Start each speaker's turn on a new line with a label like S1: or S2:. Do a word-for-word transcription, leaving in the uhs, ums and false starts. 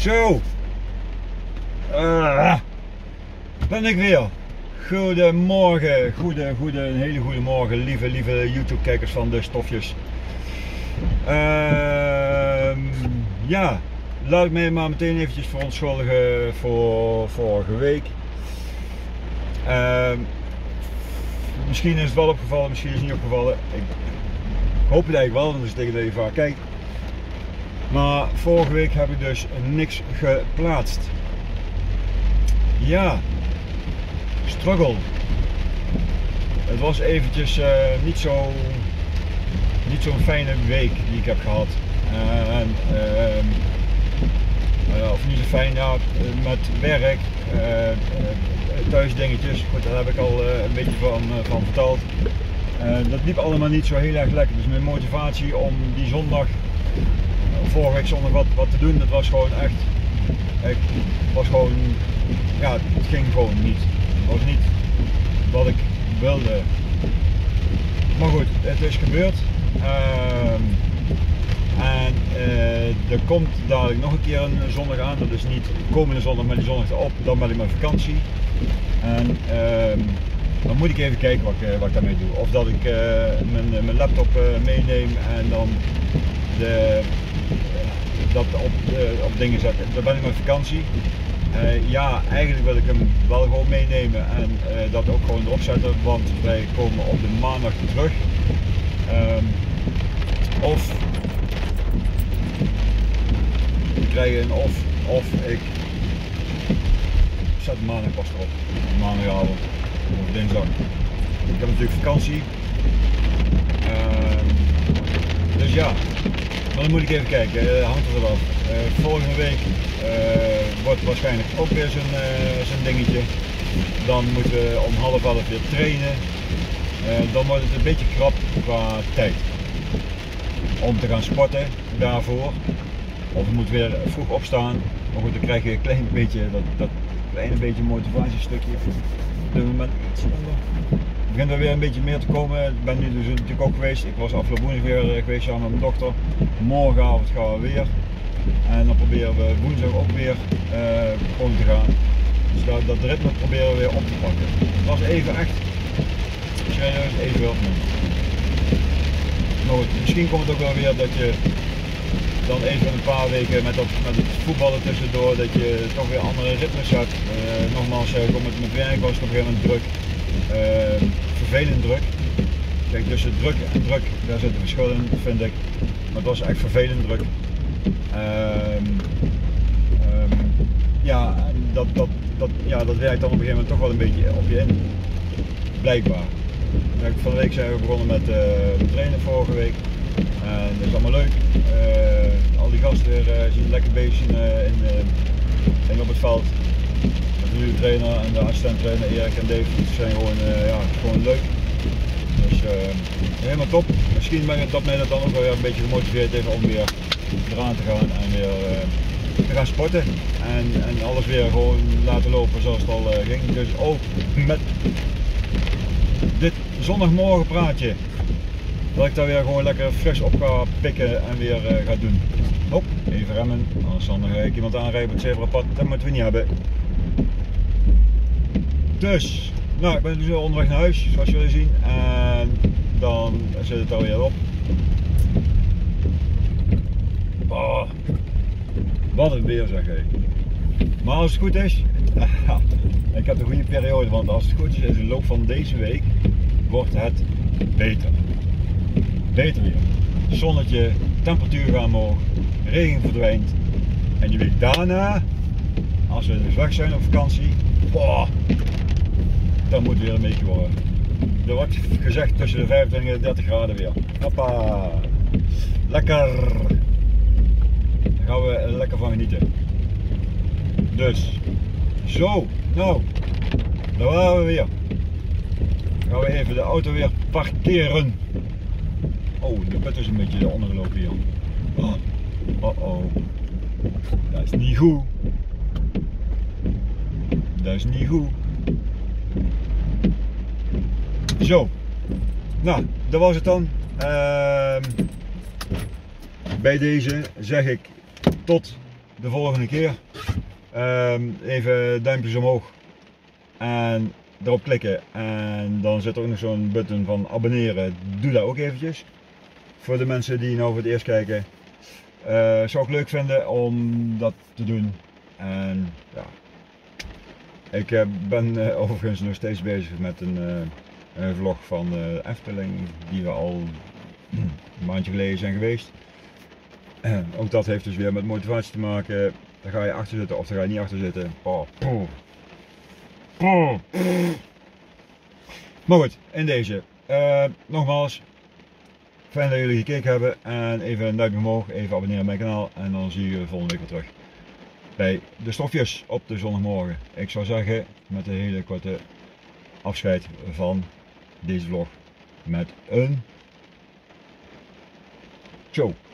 S1: Zo, uh, ben ik weer. Goedemorgen, goede, goede, een hele goede morgen, lieve, lieve YouTube kijkers van de stofjes. Uh, ja, laat ik mij maar meteen eventjes verontschuldigen voor vorige week. Uh, misschien is het wel opgevallen, misschien is het niet opgevallen. Ik hoop het eigenlijk wel, want dat is tegen dat je vaak kijkt. Maar vorige week heb ik dus niks geplaatst. Ja, struggle. Het was eventjes uh, niet zo niet zo'n fijne week die ik heb gehad. Uh, en, uh, uh, of niet zo fijn, ja, met werk, uh, uh, thuisdingetjes. Goed, daar heb ik al uh, een beetje van, uh, van verteld. Uh, dat liep allemaal niet zo heel erg lekker. Dus mijn motivatie om die zondag, vorige week zondag wat, wat te doen, dat was gewoon echt, ik was gewoon, ja, het ging gewoon niet. Het was niet wat ik wilde. Maar goed, het is gebeurd. Uh, en uh, er komt dadelijk nog een keer een zondag aan. Dat is niet komende zondag, maar die zondag erop. Dan ben ik met vakantie. En uh, dan moet ik even kijken wat ik, wat ik daarmee doe. Of dat ik uh, mijn, mijn laptop uh, meeneem en dan de, uh, dat op, uh, op dingen zet. Dan ben ik met vakantie. Uh, ja, eigenlijk wil ik hem wel gewoon meenemen en uh, dat ook gewoon erop zetten, want wij komen op de maandag terug. Um, of ik krijg een of, of ik zet de maandag pas erop, maandagavond of dinsdag. Ik heb natuurlijk vakantie. Um, dus ja, maar dan moet ik even kijken, uh, hangt er vanaf. Uh, volgende week uh, wordt waarschijnlijk ook weer zo'n uh, zo'n dingetje. Dan moeten we om half elf weer trainen. Uh, dan wordt het een beetje krap qua tijd om te gaan sporten daarvoor. Of je moet weer vroeg opstaan. Maar goed, dan krijg je een klein beetje, dat, dat kleine beetje motivatiestukje. Op dit moment iets minder. Het begint er weer een beetje meer te komen. Ik ben nu dus natuurlijk ook geweest. Ik was afgelopen woensdag weer geweest samen met mijn dochter. Morgenavond gaan we weer. En dan proberen we woensdag ook weer uh, gewoon te gaan. Dus dat, dat ritme proberen we weer op te pakken. Het was even echt serieus even wel minder. Maar goed, misschien komt het ook wel weer dat je dan even een paar weken met, dat, met het voetballen tussendoor, dat je toch weer andere ritmes hebt. Uh, nogmaals, uh, met, met werk was het op een gegeven moment druk. Uh, vervelend druk. Kijk, tussen druk en druk, daar zit een verschil in, vind ik. Maar het was echt vervelend druk. Um, um, ja, dat, dat, dat, ja, dat werkt dan op een gegeven moment toch wel een beetje op je in. Blijkbaar. Van de week zijn we begonnen met uh, trainen vorige week. En dat is allemaal leuk. Uh, al die gasten weer uh, zien lekker bezig in, uh, in, uh, in op het veld. Met de nieuwe trainer en de assistent trainer Erik en Dave, die zijn gewoon, uh, ja, gewoon leuk. Dus uh, helemaal top. Misschien ben ik dat mij dat dan ook wel weer een beetje gemotiveerd heeft om weer eraan te gaan en weer uh, te gaan sporten. En, en alles weer gewoon laten lopen zoals het al uh, ging. Dus ook met dit zondagmorgen praatje. Dat ik daar weer gewoon lekker fris op ga pikken en weer uh, ga doen. Hop, even remmen, anders dan ga ik iemand aanrijden op het zebrapad. Dat moeten we niet hebben. Dus, nou, ik ben dus onderweg naar huis, zoals jullie zien. En dan zit het alweer op. Oh, wat een weer zeg hé. Maar als het goed is, ik heb een goede periode, want als het goed is in de loop van deze week wordt het beter. Beter weer. Zonnetje, temperatuur gaat omhoog, regen verdwijnt. En die week daarna, als we dus weg zijn op vakantie, boah, dan moet het weer een beetje worden. Er wordt gezegd tussen de vijfentwintig en dertig graden weer. Hoppa, lekker. Daar gaan we lekker van genieten. Dus, zo, nou, daar waren we weer. Dan gaan we even de auto weer parkeren. Oh, de put is een beetje ondergelopen hier. Oh, oh, oh. Dat is niet goed. Dat is niet goed. Zo. Nou, dat was het dan. Uh, bij deze zeg ik tot de volgende keer. Um, even duimpjes omhoog en erop klikken en dan zit er ook nog zo'n button van abonneren. Doe dat ook eventjes. Voor de mensen die nou voor het eerst kijken. Uh, zou ik leuk vinden om dat te doen. En ja, ik uh, ben uh, overigens nog steeds bezig met een, uh, een vlog van uh, Efteling die we al een maandje geleden zijn geweest. Uh, ook dat heeft dus weer met motivatie te maken. Daar ga je achter zitten of daar ga je niet achter zitten. Oh, oh. Oh. Maar goed, in deze. Uh, nogmaals, fijn dat jullie gekeken hebben en even een duimpje omhoog, even abonneren op mijn kanaal en dan zie je jullie volgende week weer terug bij de stofjes op de zondagmorgen. Ik zou zeggen met een hele korte afscheid van deze vlog met een ciao.